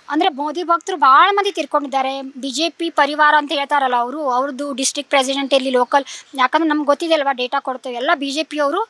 ಅಂದರೆ ಮೋದಿ ಭಕ್ತರು ಭಾಳ ಮಂದಿ ತೀರ್ಕೊಂಡಿದ್ದಾರೆ. BJP ಪರಿವಾರ ಅಂತ ಹೇಳ್ತಾರಲ್ಲ ಅವ್ರದ್ದು ಡಿಸ್ಟ್ರಿಕ್ಟ್ ಪ್ರೆಸಿಡೆಂಟ್ ಇಲ್ಲಿ ಲೋಕಲ್, ಯಾಕಂದ್ರೆ ನಮ್ಗೆ ಗೊತ್ತಿದೆ ಅಲ್ವಾ, ಡೇಟಾ ಕೊಡ್ತೇವೆ, ಎಲ್ಲ BJP ಅವರು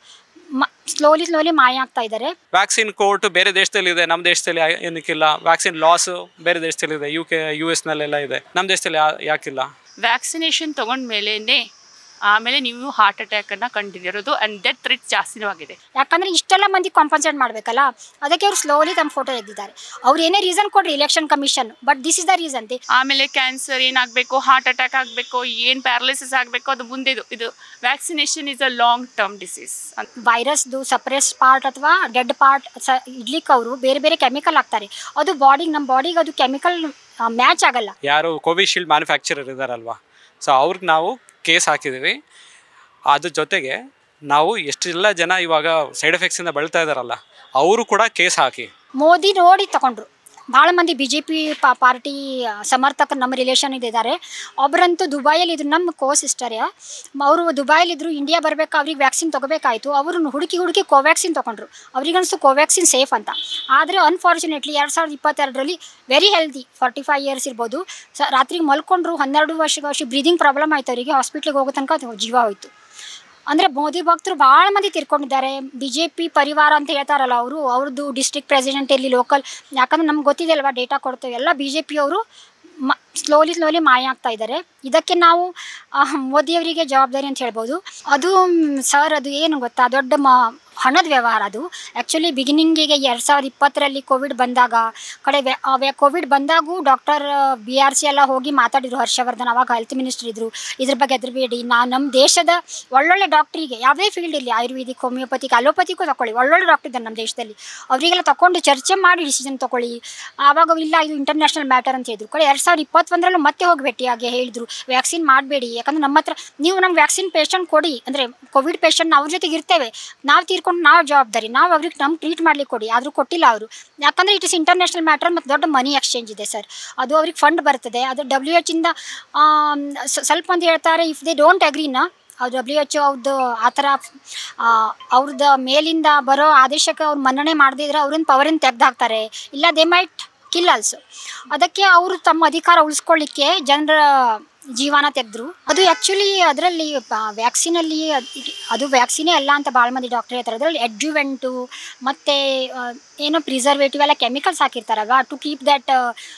ಸ್ಲೋಲಿ ಮಾಯ ಆಗ್ತಾ ಇದ್ದಾರೆ. ವ್ಯಾಕ್ಸಿನ್ ಕೋರ್ಟ್ ಬೇರೆ ದೇಶದಲ್ಲಿ ಇದೆ, ನಮ್ಮ ದೇಶದಲ್ಲಿ ಏನಕ್ಕಿಲ್ಲ. ವ್ಯಾಕ್ಸಿನ್ ಲಾಸ್ ಬೇರೆ ದೇಶದಲ್ಲಿ ಇದೆ, US ನಲ್ಲೆಲ್ಲ ಇದೆ, ನಮ್ಮ ದೇಶದಲ್ಲಿ ಯಾಕಿಲ್ಲ? ವ್ಯಾಕ್ಸಿನೇಷನ್ ತೊಗೊಂಡ್ಮೇಲೆ ಆಮೇಲೆ ನೀವು ಹಾರ್ಟ್ ಅಟ್ಯಾಕನ್ನು ಕಂಡಿರೋದು ಆ್ಯಂಡ್ ಡೆತ್ ರೇಟ್ ಜಾಸ್ತಿನೂ ಆಗಿದೆ. ಯಾಕಂದರೆ ಇಷ್ಟೆಲ್ಲ ಮಂದಿ ಕಾಂಪನ್ಸೇಟ್ ಮಾಡಬೇಕಲ್ಲ, ಅದಕ್ಕೆ ಅವ್ರು ಸ್ಲೋಲಿ ತಮ್ಮ ಫೋಟೋ ತೆಗೆದಿದ್ದಾರೆ. ಅವ್ರು ಏನೇ ರೀಸನ್ ಕೊಡ್ರಿ election commission, but this is the reason. ಆಮೇಲೆ ಕ್ಯಾನ್ಸರ್ ಏನಾಗಬೇಕು, ಹಾರ್ಟ್ ಅಟ್ಯಾಕ್ ಆಗಬೇಕು, ಏನು ಪ್ಯಾರಲಿಸಿಸ್ ಆಗಬೇಕು, ಅದು ಮುಂದೆ ಇದು vaccination is a long term disease. ವೈರಸ್ದು ಸಪ್ರೆಸ್ ಪಾರ್ಟ್ ಅಥವಾ ಡೆಡ್ ಪಾರ್ಟ್ ಇಡ್ಲಿಕ್ಕೆ ಅವರು ಬೇರೆ ಬೇರೆ ಕೆಮಿಕಲ್ ಹಾಕ್ತಾರೆ. ಅದು ನಮ್ಮ ಬಾಡಿಗೆ ಅದು ಕೆಮಿಕಲ್ ಮ್ಯಾಚ್ ಆಗಲ್ಲ. ಯಾರು ಕೋವಿಶೀಲ್ಡ್ ಮ್ಯಾನುಫ್ಯಾಕ್ಚರರ್ ಇದ್ದಾರಲ್ವಾ, ಸೊ ಅವ್ರಿಗೆ ನಾವು ಕೇಸ್ ಹಾಕಿದ್ದೀವಿ. ಅದ್ರ ಜೊತೆಗೆ ನಾವು ಎಷ್ಟೆಲ್ಲ ಜನ ಇವಾಗ ಸೈಡ್ ಎಫೆಕ್ಟ್ಸಿಂದ ಬಳಲ್ತಾ ಇದ್ದಾರಲ್ಲ, ಅವರು ಕೂಡ ಕೇಸ್ ಹಾಕಿ. ಮೋದಿ ನೋಡಿ ತಗೊಂಡ್ರು. ಭಾಳ ಮಂದಿ BJP ಪಾರ್ಟಿ ಸಮರ್ಥಕರು ನಮ್ಮ ರಿಲೇಷನ್ ಇದ್ದಾರೆ. ಒಬ್ಬರಂತೂ ದುಬೈಯಲ್ಲಿ ಇದ್ರು, ನಮ್ಮ ಸಿಸ್ಟರ್, ಅವರು ದುಬೈಯಲ್ಲಿದ್ದರು. ಇಂಡಿಯಾ ಬರಬೇಕು, ಅವ್ರಿಗೆ ವ್ಯಾಕ್ಸಿನ್ ತೊಗೋಬೇಕಾಯಿತು. ಅವರು ಹುಡುಕಿ ಕೋವ್ಯಾಕ್ಸಿನ್ ತೊಗೊಂಡ್ರು. ಅವ್ರಿಗನ್ನಿಸ್ತು ಕೋವ್ಯಾಕ್ಸಿನ್ ಸೇಫ್ ಅಂತ. ಆದರೆ ಅನ್ಫಾರ್ಚುನೇಟ್ಲಿ 2022ರಲ್ಲಿ ವೆರಿ ಹೆಲ್ದಿ 45 ಇಯರ್ಸ್ ಇರ್ಬೋದು, ರಾತ್ರಿಗೆ ಮಲ್ಕೊಂಡ್ರು. 12 ವರ್ಷ ಬ್ರೀದಿಂಗ್ ಪ್ರಾಬ್ಲಮ್ ಆಯಿತು ಅವರಿಗೆ. ಹಾಸ್ಪಿಟ್ಲಿಗೆ ಹೋಗೋ ತನಕ ಜೀವ ಹೋಯಿತು. ಅಂದರೆ ಮೋದಿ ಭಕ್ತರು ಭಾಳ ಮಂದಿ ತೀರ್ಕೊಂಡಿದ್ದಾರೆ. BJP ಪರಿವಾರ ಅಂತ ಹೇಳ್ತಾರಲ್ಲ ಅವ್ರದ್ದು ಡಿಸ್ಟ್ರಿಕ್ಟ್ ಪ್ರೆಸಿಡೆಂಟ್ ಇಲ್ಲಿ ಲೋಕಲ್, ಯಾಕಂದ್ರೆ ನಮ್ಗೆ ಗೊತ್ತಿದೆ ಅಲ್ವಾ, ಡೇಟಾ ಕೊಡ್ತೇವೆ, ಎಲ್ಲ BJP ಅವರು ಸ್ಲೋಲಿ ಮಾಯ ಆಗ್ತಾ ಇದ್ದಾರೆ. ಇದಕ್ಕೆ ನಾವು ಮೋದಿಯವರಿಗೆ ಜವಾಬ್ದಾರಿ ಅಂತ ಹೇಳ್ಬೋದು. ಅದು ಸರ್, ಅದು ಏನು ಗೊತ್ತಾ, ದೊಡ್ಡ ಹಣದ ವ್ಯವಹಾರ ಅದು. ಆ್ಯಕ್ಚುಲಿ ಬಿಗಿನಿಂಗಿಗೆ 2020ರಲ್ಲಿ ಕೋವಿಡ್ ಬಂದಾಗ ಕೋವಿಡ್ ಬಂದಾಗೂ ಡಾಕ್ಟರ್ BRC ಎಲ್ಲ ಹೋಗಿ ಮಾತಾಡಿದ್ರು. ಹರ್ಷವರ್ಧನ್ ಅವಾಗ ಹೆಲ್ತ್ ಮಿನಿಸ್ಟರ್ ಇದ್ದರು. ಇದ್ರ ಬಗ್ಗೆ ಹೆದರಬೇಡಿ, ನಮ್ಮ ದೇಶದ ಒಳ್ಳೊಳ್ಳೆ ಡಾಕ್ಟ್ರಿಗೆ ಯಾವುದೇ ಫೀಲ್ಡ್ ಇರಲಿ, ಆಯುರ್ವೇದಿಕ್, ಹೋಮಿಯೋಪತಿಕ್, ಅಲೋಪತಿಗೂ ತಗೊಳ್ಳಿ, ಒಳ್ಳೊಳ್ಳೆ ಡಾಕ್ಟರ್ ಇದ್ದಾರೆ ನಮ್ಮ ದೇಶದಲ್ಲಿ. ಅವರಿಗೆಲ್ಲ ತಗೊಂಡು ಚರ್ಚೆ ಮಾಡಿ ಡಿಸಿಷನ್ ತೊಗೊಳ್ಳಿ. ಆವಾಗ ಇಲ್ಲ, ಇದು ಇಂಟರ್ನ್ಯಾಷನಲ್ ಮ್ಯಾಟರ್ ಅಂತ ಹೇಳಿದ್ರು. 2021ರಲ್ಲೂ ಮತ್ತೆ ಹೋಗಿ ಭೇಟಿಯಾಗಿ ಹೇಳಿದ್ರು ವ್ಯಾಕ್ಸಿನ್ ಮಾಡಬೇಡಿ, ಯಾಕಂದ್ರೆ ನಮ್ಮ ಹತ್ರ ನೀವು ನಮ್ಗೆ ವ್ಯಾಕ್ಸಿನ್ ಪೇಷಂಟ್ ಕೊಡಿ, ಅಂದರೆ ಕೋವಿಡ್ ಪೇಷಂಟ್ ಅವ್ರ ಜೊತೆಗೆ ಇರ್ತೇವೆ, ನಾವು ತೀರ್ಕೊಂಡು ನಾವು ಜವಾಬ್ದಾರಿ, ನಾವು ಅವ್ರಿಗೆ ನಮ್ಗೆ ಟ್ರೀಟ್ ಮಾಡ್ಲಿಕ್ಕೆ ಕೊಡಿ. ಆದರೂ ಕೊಟ್ಟಿಲ್ಲ ಅವರು, ಯಾಕಂದರೆ ಇಟ್ ಇಸ್ ಇಂಟರ್ನ್ಯಾಷನಲ್ ಮ್ಯಾಟರ್ ಮತ್ತು ದೊಡ್ಡ ಮನಿ ಎಕ್ಸ್ಚೇಂಜ್ ಇದೆ ಸರ್. ಅದು ಅವ್ರಿಗೆ ಫಂಡ್ ಬರ್ತದೆ. ಅದು WHO ಇಂದ ಸ್ವಲ್ಪ ಮಂದಿ ಹೇಳ್ತಾರೆ, ಇಫ್ ದೇ ಡೋಂಟ್ ಅಗ್ರಿನ, ಅದು WHO ಅವ್ರದ್ದು ಆ ಥರ ಅವ್ರದ್ದು ಮೇಲಿಂದ ಬರೋ ಆದೇಶಕ್ಕೆ ಅವ್ರು ಮನ್ನಣೆ ಮಾಡದಿದ್ರೆ ಅವ್ರನ್ನ ಪವರಿಂದ ತೆಗೆದು ಹಾಕ್ತಾರೆ, ಇಲ್ಲ ದೇ ಮೈಟ್ ಕಿಲ್ ಆಲ್ಸೋ. ಅದಕ್ಕೆ ಅವರು ತಮ್ಮ ಅಧಿಕಾರ ಉಳಿಸ್ಕೊಳ್ಳಿಕ್ಕೆ ಜನರ ಜೀವನ ತೆಗೆದ್ರು. ಅದು ಆ್ಯಕ್ಚುಲಿ ಅದರಲ್ಲಿ ವ್ಯಾಕ್ಸಿನಲ್ಲಿ ಅದು ವ್ಯಾಕ್ಸಿನೇ ಅಲ್ಲ ಅಂತ ಭಾಳ ಮಂದಿ ಡಾಕ್ಟರ್ ಹೇಳ್ತಾರೆ. ಅದರಲ್ಲಿ ಅಡ್ಜುವೆಂಟು ಮತ್ತು ಏನೋ ಪ್ರಿಸರ್ವೇಟಿವ್ ಎಲ್ಲ ಕೆಮಿಕಲ್ಸ್ ಹಾಕಿರ್ತಾರಲ್ವ, ಟು ಕೀಪ್ ದ್ಯಾಟ್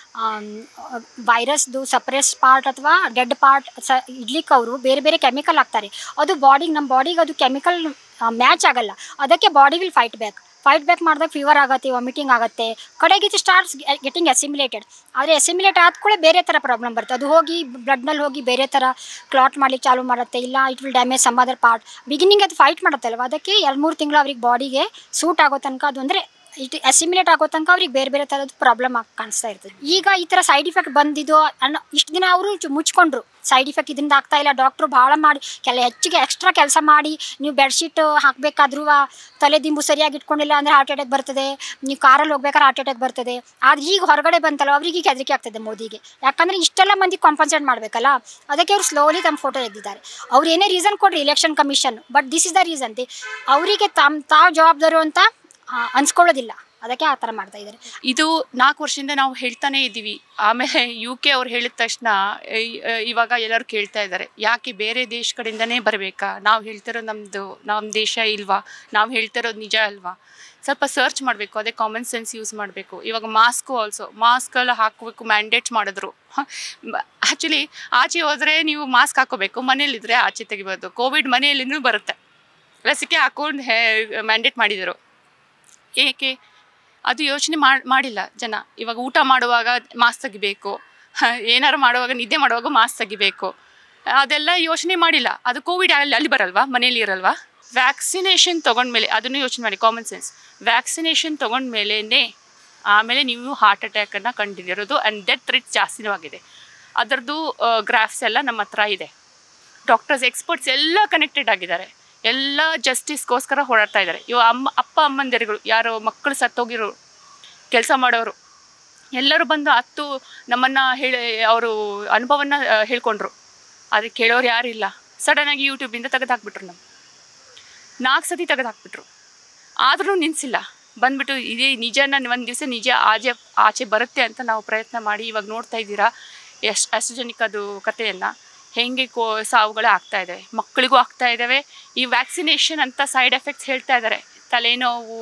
ವೈರಸ್ದು ಸಪ್ರೆಸ್ ಪಾರ್ಟ್ ಅಥವಾ ಡೆಡ್ ಪಾರ್ಟ್ ಇಡ್ಲಿಕ್ಕೆ ಅವರು ಬೇರೆ ಬೇರೆ ಕೆಮಿಕಲ್ ಹಾಕ್ತಾರೆ. ಅದು ನಮ್ಮ ಬಾಡಿಗೆ ಅದು ಕೆಮಿಕಲ್ ಮ್ಯಾಚ್ ಆಗಲ್ಲ. ಅದಕ್ಕೆ ಬಾಡಿ ವಿಲ್ ಫೈಟ್ ಬ್ಯಾಕ್ ಮಾಡಿದಾಗ ಫೀವರ್ ಆಗುತ್ತೆ, ವಾಮಿಟಿಂಗ್ ಆಗುತ್ತೆ, ಕಡೆಗೆ ಇದು ಸ್ಟಾರ್ಟ್ಸ್ ಗೆಟಿಂಗ್ ಅಸಿಮಿಲೇಟೆಡ್. ಆದರೆ ಅಸಿಮಿಲೇಟ್ ಆದ್ಕೂಳೆ ಬೇರೆ ಥರ ಪ್ರಾಬ್ಲಮ್ ಬರುತ್ತೆ. ಅದು ಹೋಗಿ ಬ್ಲಡ್ನಲ್ಲಿ ಹೋಗಿ ಬೇರೆ ಥರ ಕ್ಲಾಟ್ ಮಾಡ್ಲಿಕ್ಕೆ ಚಾಲು ಮಾಡುತ್ತೆ, ಇಲ್ಲ it will damage some other part. Beginning ಅದು ಫೈಟ್ ಮಾಡುತ್ತಲ್ವ, ಅದಕ್ಕೆ 2-3 ತಿಂಗಳು ಅವ್ರಿಗೆ ಬಾಡಿಗೆ ಸೂಟ್ ಆಗೋ ತನಕ ಅದು ಅಂದರೆ ಅಸಿಮಿಲೇಟ್ ಆಗೋ ತನಕ ಅವ್ರಿಗೆ ಬೇರೆ ಬೇರೆ ಥರದ್ದು ಪ್ರಾಬ್ಲಮ್ ಕಾಣಿಸ್ತಾ ಇರ್ತದೆ. ಈಗ ಈ ಥರ ಸೈಡ್ ಇಫೆಕ್ಟ್ ಬಂದಿದ್ದು ಇಷ್ಟು ದಿನ ಅವರು ಮುಚ್ಕೊಂಡ್ರು, ಸೈಡ್ ಇಫೆಕ್ಟ್ ಇದರಿಂದ ಆಗ್ತಾ ಇಲ್ಲ. ಡಾಕ್ಟ್ರು ಭಾಳ ಮಾಡಿ ಹೆಚ್ಚಿಗೆ ಎಕ್ಸ್ಟ್ರಾ ಕೆಲಸ ಮಾಡಿ, ನೀವು ಬೆಡ್ಶೀಟ್ ಹಾಕಬೇಕಾದ್ರೂ ತಲೆ ದಿಂಬು ಸರಿಯಾಗಿ ಇಟ್ಕೊಂಡಿಲ್ಲ ಅಂದರೆ ಹಾರ್ಟ್ ಅಟ್ಯಾಕ್ ಬರ್ತದೆ, ನೀವು ಕಾರಲ್ಲಿ ಹೋಗ್ಬೇಕಾದ್ರೆ ಹಾರ್ಟ್ ಅಟ್ಯಾಕ್ ಬರ್ತದೆ. ಆದರೆ ಈಗ ಹೊರಗಡೆ ಬಂತಲ್ಲ, ಅವ್ರಿಗೆ ಈಗ ಹೆದರಿಕೆ ಆಗ್ತದೆ ಮೋದಿಗೆ, ಯಾಕಂದರೆ ಇಷ್ಟೆಲ್ಲ ಮಂದಿ ಕಾಂಪನ್ಸೇಟ್ ಮಾಡಬೇಕಲ್ಲ, ಅದಕ್ಕೆ ಅವ್ರು ಸ್ಲೋಲಿ ತಮ್ಮ ಫೋಟೋ ತೆಗೆದಿದ್ದಾರೆ. ಅವ್ರು ಏನೇ ರೀಸನ್ ಕೊಡ್ರಿ election commission, but this is the reason. ಅವರಿಗೆ ತಾವು ಜವಾಬ್ದಾರು ಅಂತ ಅನ್ಸ್ಕೊಳ್ಳೋದಿಲ್ಲ, ಅದಕ್ಕೆ ಆ ಥರ ಮಾಡ್ತಾ ಇದ್ದಾರೆ. ಇದು 4 ವರ್ಷದಿಂದ ನಾವು ಹೇಳ್ತಾನೆ ಇದ್ದೀವಿ. ಆಮೇಲೆ UK ಅವ್ರು ಹೇಳಿದ ತಕ್ಷಣ ಇವಾಗ ಎಲ್ಲರೂ ಕೇಳ್ತಾ ಇದ್ದಾರೆ, ಯಾಕೆ ಬೇರೆ ದೇಶ ಕಡೆಯಿಂದನೇ ಬರಬೇಕಾ, ನಾವು ಹೇಳ್ತಿರೋ ನಮ್ಮ ದೇಶ ಇಲ್ವಾ, ನಾವು ಹೇಳ್ತಿರೋದು ನಿಜ ಅಲ್ವಾ? ಸ್ವಲ್ಪ ಸರ್ಚ್ ಮಾಡಬೇಕು, ಅದೇ ಕಾಮನ್ ಸೆನ್ಸ್ ಯೂಸ್ ಮಾಡಬೇಕು. ಇವಾಗ ಮಾಸ್ಕೆಲ್ಲ ಹಾಕಬೇಕು ಮ್ಯಾಂಡೇಟ್ ಮಾಡಿದ್ರು. ಆ್ಯಕ್ಚುಲಿ ಆಚೆ ಹೋದರೆ ನೀವು ಮಾಸ್ಕ್ ಹಾಕೋಬೇಕು, ಮನೇಲಿದ್ದರೆ ಆಚೆ ತೆಗಿಬೋದು. ಕೋವಿಡ್ ಮನೆಯಲ್ಲಿನೂ ಬರುತ್ತೆ, ಲಸಿಕೆ ಹಾಕೊಂಡು ಮ್ಯಾಂಡೇಟ್ ಮಾಡಿದರು. ಏಕೆ ಅದು ಯೋಚನೆ ಮಾಡಿಲ್ಲ ಜನ. ಇವಾಗ ಊಟ ಮಾಡುವಾಗ ಮಾಸ್ಕ್ ತೆಗಿಬೇಕು, ಏನಾರು ಮಾಡುವಾಗ ನಿದ್ದೆ ಮಾಡುವಾಗ ಮಾಸ್ಕ್ ತೆಗಿಬೇಕು, ಅದೆಲ್ಲ ಯೋಚನೆ ಮಾಡಿಲ್ಲ. ಅದು ಕೋವಿಡ್ ಅಲ್ಲಿ ಬರಲ್ವಾ, ಮನೇಲಿ ಇರಲ್ವಾ? ವ್ಯಾಕ್ಸಿನೇಷನ್ ತೊಗೊಂಡ್ಮೇಲೆ ಅದನ್ನು ಯೋಚನೆ ಮಾಡಿ, ಕಾಮನ್ ಸೆನ್ಸ್. ವ್ಯಾಕ್ಸಿನೇಷನ್ ತೊಗೊಂಡ್ಮೇಲೆ ಆಮೇಲೆ ನೀವು ಹಾರ್ಟ್ ಅಟ್ಯಾಕನ್ನು ಕಂಡಿರೋದು ಆ್ಯಂಡ್ ಡೆತ್ ರೇಟ್ ಜಾಸ್ತಿನೂ ಆಗಿದೆ. ಅದರದ್ದು ಗ್ರಾಫ್ಸ್ ಎಲ್ಲ ನಮ್ಮ ಹತ್ರ ಇದೆ. ಡಾಕ್ಟರ್ಸ್, ಎಕ್ಸ್ಪರ್ಟ್ಸ್ ಎಲ್ಲ ಕನೆಕ್ಟೆಡ್ ಆಗಿದ್ದಾರೆ, ಎಲ್ಲ ಜಸ್ಟಿಸ್ಗೋಸ್ಕರ ಹೋರಾಡ್ತಾ ಇದ್ದಾರೆ. ಅಪ್ಪ ಅಮ್ಮಂದಿರುಗಳು, ಯಾರು ಮಕ್ಕಳು ಸತ್ತೋಗಿರೋ ಕೆಲಸ ಮಾಡೋರು ಎಲ್ಲರೂ ಬಂದು ನಮ್ಮನ್ನು ಅವರು ಅನುಭವನ ಹೇಳ್ಕೊಂಡ್ರು. ಅದಕ್ಕೆ ಕೇಳೋರು ಯಾರಿಲ್ಲ. ಸಡನ್ನಾಗಿ ಯೂಟ್ಯೂಬಿಂದ ತೆಗೆದು ಹಾಕ್ಬಿಟ್ರು, 4 ಸತಿ ತೆಗೆದು ಹಾಕ್ಬಿಟ್ರು. ಆದರೂ ನಿಲ್ಲಿಸಿಲ್ಲ, ಬಂದ್ಬಿಟ್ಟು ಇದೇ ನಿಜನ ಒಂದು ದಿವಸ ನಿಜ ಆಚೆ ಬರುತ್ತೆ ಅಂತ ನಾವು ಪ್ರಯತ್ನ ಮಾಡಿ ಇವಾಗ ನೋಡ್ತಾ ಇದ್ದೀರಾ ಆಸ್ಟ್ರಾಜೆನಿಕಾದು ಕಥೆಯನ್ನು ಹೇಗೆ ಸಾವುಗಳು ಆಗ್ತಾ ಇದ್ದಾವೆ, ಮಕ್ಕಳಿಗೂ ಆಗ್ತಾ ಇದ್ದಾವೆ. ಈ ವ್ಯಾಕ್ಸಿನೇಷನ್ ಅಂತ ಸೈಡ್ ಎಫೆಕ್ಟ್ಸ್ ಹೇಳ್ತಾ ಇದ್ದಾರೆ, ತಲೆನೋವು,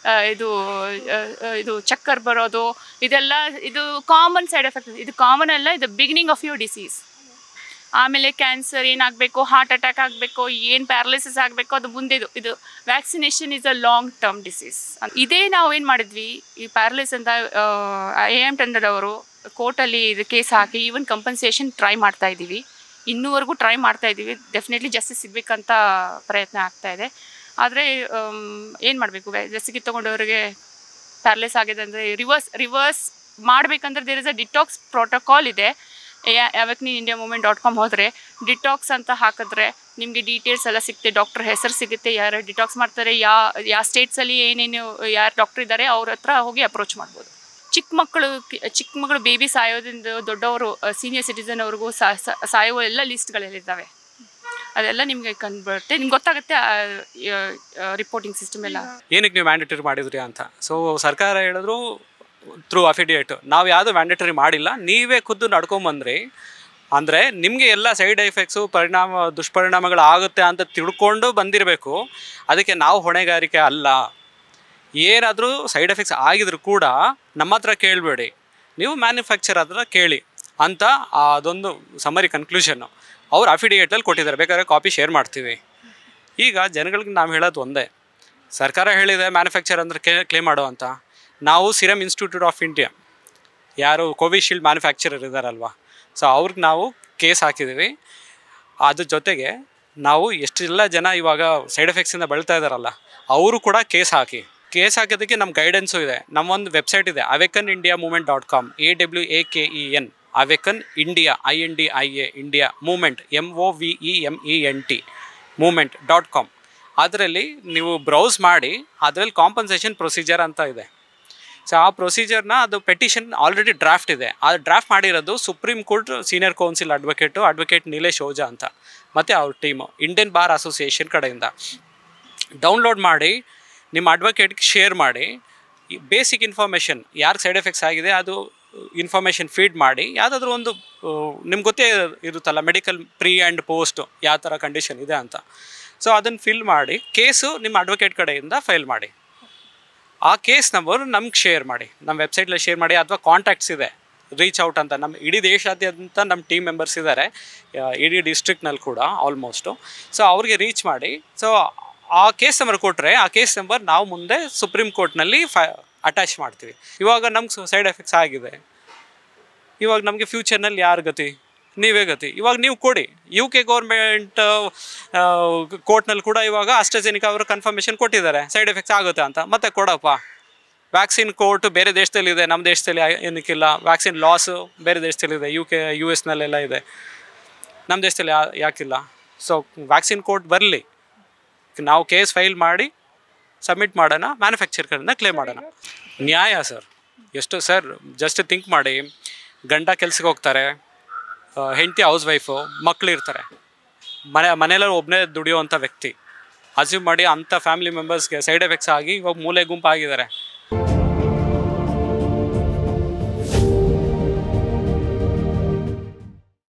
ಇದು ಚಕ್ಕರ್ ಬರೋದು, ಇದೆಲ್ಲ ಇದು ಕಾಮನ್ ಸೈಡ್ ಎಫೆಕ್ಟ್. ಇದು ಕಾಮನ್ ಅಲ್ಲ, ಇದು ಬಿಗಿನಿಂಗ್ ಆಫ್ ಯುವರ್ ಡಿಸೀಸ್. ಆಮೇಲೆ ಕ್ಯಾನ್ಸರ್ ಏನಾಗಬೇಕು, ಹಾರ್ಟ್ ಅಟ್ಯಾಕ್ ಆಗಬೇಕು, ಏನು ಪ್ಯಾರಲಿಸಿಸ್ ಆಗಬೇಕು, ಅದು ಮುಂದೆ ಇದು vaccination is a long term disease. ಇದೇ ನಾವು ಏನು ಮಾಡಿದ್ವಿ, ಈ ಪ್ಯಾರಲಿಸ್ ಅಂತ AM ಟಂಡನ್ ಅವರು ಕೋರ್ಟಲ್ಲಿ ಇದು ಕೇಸ್ ಹಾಕಿ ಈವನ್ ಕಂಪನ್ಸೇಷನ್ ಟ್ರೈ ಮಾಡ್ತಾ ಇದ್ದೀವಿ, ಇನ್ನೂವರೆಗೂ ಟ್ರೈ ಮಾಡ್ತಾ ಇದ್ದೀವಿ. ಡೆಫಿನೆಟ್ಲಿ ಜಸ್ಟಿಸ್ ಸಿಗಬೇಕಂತ ಪ್ರಯತ್ನ ಆಗ್ತಾ ಇದೆ. ಆದರೆ ಏನು ಮಾಡಬೇಕು, ಲಸಿಕೆ ತೊಗೊಂಡವರಿಗೆ ಪ್ಯಾರಲೈಸ್ ಆಗಿದೆ ಅಂದರೆ ರಿವರ್ಸ್ ಮಾಡಬೇಕಂದ್ರೆ there is a detox protocol ಇದೆ. awakeningIndiamovement.com ಹೋದರೆ ಡಿಟಾಕ್ಸ್ ಅಂತ ಹಾಕಿದ್ರೆ ನಿಮಗೆ ಡೀಟೇಲ್ಸ್ ಎಲ್ಲ ಸಿಗುತ್ತೆ, ಡಾಕ್ಟರ್ ಹೆಸರು ಸಿಗುತ್ತೆ, ಯಾರು ಡಿಟಾಕ್ಸ್ ಮಾಡ್ತಾರೆ, ಯಾವ ಸ್ಟೇಟ್ಸಲ್ಲಿ ಏನೇನು ಯಾರು ಡಾಕ್ಟರ್ ಇದ್ದಾರೆ ಅವ್ರ ಹತ್ರ ಹೋಗಿ ಅಪ್ರೋಚ್ ಮಾಡ್ಬೋದು. ಚಿಕ್ಕ ಮಕ್ಕಳು ಬೇಬಿ ಸಾಯೋದ್ರಿಂದ ದೊಡ್ಡವರು ಸೀನಿಯರ್ ಸಿಟಿಸನ್ ಅವ್ರಿಗೂ ಸಾಯೋ ಎಲ್ಲ ಲಿಸ್ಟ್ಗಳೆಲ್ಲಿದ್ದಾವೆ, ಅದೆಲ್ಲ ನಿಮಗೆ ಕಂಡುಬರುತ್ತೆ, ನಿಮ್ಗೆ ಗೊತ್ತಾಗುತ್ತೆ ರಿಪೋರ್ಟಿಂಗ್ ಸಿಸ್ಟಮ್ ಎಲ್ಲ. ಏನಕ್ಕೆ ನೀವು ಮ್ಯಾಂಡೇಟರಿ ಮಾಡಿದ್ರಿ ಅಂತ. ಸೊ ಸರ್ಕಾರ ಹೇಳಿದ್ರು ಥ್ರೂ ಅಫಿಡಿಯೇಟ್, ನಾವು ಯಾವುದು ಮ್ಯಾಂಡೇಟರಿ ಮಾಡಿಲ್ಲ, ನೀವೇ ಖುದ್ದು ನಡ್ಕೊಂಬಂದ್ರಿ ಅಂದರೆ ನಿಮಗೆ ಎಲ್ಲ ಸೈಡ್ ಎಫೆಕ್ಟ್ಸು ದುಷ್ಪರಿಣಾಮಗಳು ಆಗುತ್ತೆ ಅಂತ ತಿಳ್ಕೊಂಡು ಬಂದಿರಬೇಕು. ಅದಕ್ಕೆ ನಾವು ಹೊಣೆಗಾರಿಕೆ ಅಲ್ಲ. ಏನಾದರೂ ಸೈಡ್ ಎಫೆಕ್ಟ್ಸ್ ಆಗಿದ್ರು ಕೂಡ ನಮ್ಮ ಹತ್ರ ಕೇಳಬೇಡಿ, ನೀವು ಮ್ಯಾನುಫ್ಯಾಕ್ಚರ್ ಹತ್ರ ಕೇಳಿ ಅಂತ ಅದೊಂದು ಸಮರಿ ಕನ್ಕ್ಲೂಷನ್ನು ಅವ್ರು ಅಫಿಡಿಯೇಟಲ್ಲಿ ಕೊಟ್ಟಿದ್ದಾರೆ. ಬೇಕಾದ್ರೆ ಕಾಪಿ ಶೇರ್ ಮಾಡ್ತೀವಿ. ಈಗ ಜನಗಳಿಗೆ ನಾವು ಹೇಳೋದು ಒಂದೇ, ಸರ್ಕಾರ ಹೇಳಿದೆ ಮ್ಯಾನುಫ್ಯಾಕ್ಚರ್ ಅಂದರೆ ಕ್ಲೇಮ್ ಮಾಡೋ ಅಂತ. ನಾವು ಸಿರಮ್ ಇನ್ಸ್ಟಿಟ್ಯೂಟ್ ಆಫ್ ಇಂಡಿಯಾ, ಯಾರು ಕೋವಿಶೀಲ್ಡ್ ಮ್ಯಾನುಫ್ಯಾಕ್ಚರರ್ ಇದ್ದಾರಲ್ವ, ಸೊ ಅವ್ರಿಗೆ ನಾವು ಕೇಸ್ ಹಾಕಿದ್ದೀವಿ. ಅದ್ರ ಜೊತೆಗೆ ನಾವು ಎಷ್ಟೆಲ್ಲ ಜನ ಇವಾಗ ಸೈಡ್ ಎಫೆಕ್ಟ್ಸಿಂದ ಬಳಲ್ತಾ ಇದ್ದಾರಲ್ಲ, ಅವರು ಕೂಡ ಕೇಸ್ ಹಾಕೋದಕ್ಕೆ ನಮ್ಮ ಗೈಡೆನ್ಸು ಇದೆ. ನಮ್ಮೊಂದು ವೆಬ್ಸೈಟ್ ಇದೆ, awakenindiamovement.com, AWAKEN, awaken India, INDIA, India movement, MOVEMENT ಮೂಮೆಂಟ್.com. ಅದರಲ್ಲಿ ನೀವು ಬ್ರೌಸ್ ಮಾಡಿ, ಅದರಲ್ಲಿ ಕಾಂಪನ್ಸೇಷನ್ ಪ್ರೊಸೀಜರ್ ಅಂತ ಇದೆ. ಸೊ ಆ ಪ್ರೊಸೀಜರ್ನ ಅದು ಪೆಟಿಷನ್ ಆಲ್ರೆಡಿ ಡ್ರಾಫ್ಟ್ ಇದೆ. ಆ ಡ್ರಾಫ್ಟ್ ಮಾಡಿರೋದು supreme court senior counsel advocate Nilesh Ojha ಅಂತ, ಮತ್ತು ಅವ್ರ ಟೀಮು ಇಂಡಿಯನ್ ಬಾರ್ ಅಸೋಸಿಯೇಷನ್ ಕಡೆಯಿಂದ. ಡೌನ್ಲೋಡ್ ಮಾಡಿ ನಿಮ್ಮ ಅಡ್ವೊಕೇಟ್ಗೆ ಶೇರ್ ಮಾಡಿ, ಬೇಸಿಕ್ ಇನ್ಫಾರ್ಮೇಷನ್ ಯಾರು ಸೈಡ್ ಎಫೆಕ್ಟ್ಸ್ ಆಗಿದೆ ಅದು ಇನ್ಫಾರ್ಮೇಷನ್ ಫೀಡ್ ಮಾಡಿ. ಯಾವುದಾದ್ರೂ ಒಂದು ನಿಮ್ಗೆ ಗೊತ್ತೇ ಇರುತ್ತಲ್ಲ ಮೆಡಿಕಲ್ ಪ್ರೀ ಆ್ಯಂಡ್ ಪೋಸ್ಟ್ ಯಾವ ಥರ ಕಂಡೀಷನ್ ಇದೆ ಅಂತ. ಸೊ ಅದನ್ನು ಫಿಲ್ ಮಾಡಿ ಕೇಸು ನಿಮ್ಮ ಅಡ್ವೊಕೇಟ್ ಕಡೆಯಿಂದ ಫೈಲ್ ಮಾಡಿ. ಆ ಕೇಸ್ ನಂಬರ್ ನಮ್ಗೆ ಶೇರ್ ಮಾಡಿ, ನಮ್ಮ ವೆಬ್ಸೈಟಲ್ಲಿ ಶೇರ್ ಮಾಡಿ, ಅಥವಾ ಕಾಂಟ್ಯಾಕ್ಟ್ಸ್ ಇದೆ ರೀಚ್ ಔಟ್ ಅಂತ. ನಮ್ಮ ಇಡೀ ದೇಶಾದ್ಯಂತ ನಮ್ಮ ಟೀಮ್ ಮೆಂಬರ್ಸ್ ಇದ್ದಾರೆ, ಇಡೀ ಡಿಸ್ಟ್ರಿಕ್ನಲ್ಲಿ ಕೂಡ ಆಲ್ಮೋಸ್ಟು. ಸೊ ಅವ್ರಿಗೆ ರೀಚ್ ಮಾಡಿ, ಸೊ ಆ ಕೇಸ್ ನಂಬರ್ ಕೊಟ್ಟರೆ ಆ ಕೇಸ್ ನಂಬರ್ ನಾವು ಮುಂದೆ ಸುಪ್ರೀಂ ಕೋರ್ಟ್ನಲ್ಲಿ ಅಟ್ಯಾಚ್ ಮಾಡ್ತೀವಿ. ಇವಾಗ ನಮ್ಗೆ ಸೈಡ್ ಎಫೆಕ್ಟ್ಸ್ ಆಗಿದೆ, ಇವಾಗ ನಮಗೆ ಫ್ಯೂಚರ್ನಲ್ಲಿ ಯಾರು ಗತಿ? ನೀವೇ ಗತಿ. ಇವಾಗ ನೀವು ಕೊಡಿ. UK ಗೌರ್ಮೆಂಟ್ ಕೋರ್ಟ್ನಲ್ಲಿ ಕೂಡ ಇವಾಗ ಆಸ್ಟ್ರಾಜೆನಿಕಾ ಅವರು ಕನ್ಫರ್ಮೇಷನ್ ಕೊಟ್ಟಿದ್ದಾರೆ ಸೈಡ್ ಎಫೆಕ್ಟ್ಸ್ ಆಗುತ್ತೆ ಅಂತ. ಮತ್ತೆ ಕೊಡಪ್ಪ, ವ್ಯಾಕ್ಸಿನ್ ಕೋರ್ಟ್ ಬೇರೆ ದೇಶದಲ್ಲಿದೆ, ನಮ್ಮ ದೇಶದಲ್ಲಿ ಏನಕ್ಕಿಲ್ಲ. ವ್ಯಾಕ್ಸಿನ್ ಲಾಸು ಬೇರೆ ದೇಶದಲ್ಲಿದೆ, US ಇದೆ, ನಮ್ಮ ದೇಶದಲ್ಲಿ ಯಾಕಿಲ್ಲ? ಸೊ ವ್ಯಾಕ್ಸಿನ್ ಕೋರ್ಟ್ ಬರಲಿ, ನಾವು ಕೇಸ್ ಫೈಲ್ ಮಾಡಿ ಸಬ್ಮಿಟ್ ಮಾಡೋಣ, ಮ್ಯಾನುಫ್ಯಾಕ್ಚರ್ ಕಡೆಯಿಂದ ಕ್ಲೇಮ್ ಮಾಡೋಣ. ನ್ಯಾಯ ಸರ್, ಎಷ್ಟು ಸರ್ ಜಸ್ಟ್ ಥಿಂಕ್ ಮಾಡಿ, ಗಂಡ ಕೆಲ್ಸಕ್ಕೆ ಹೋಗ್ತಾರೆ, ಹೆಂಡತಿ ಹೌಸ್ ವೈಫು, ಮಕ್ಕಳು ಇರ್ತಾರೆ, ಮನೆಯಲ್ಲಿ ಒಬ್ಬನೇ ದುಡಿಯೋವಂಥ ವ್ಯಕ್ತಿ. ಅಸ್ಯೂಮ್ ಮಾಡಿ ಅಂಥ ಫ್ಯಾಮಿಲಿ ಮೆಂಬರ್ಸ್ಗೆ ಸೈಡ್ ಎಫೆಕ್ಟ್ಸ್ ಆಗಿ ಇವಾಗ ಮೂಲೆ ಗುಂಪಾಗಿದ್ದಾರೆ.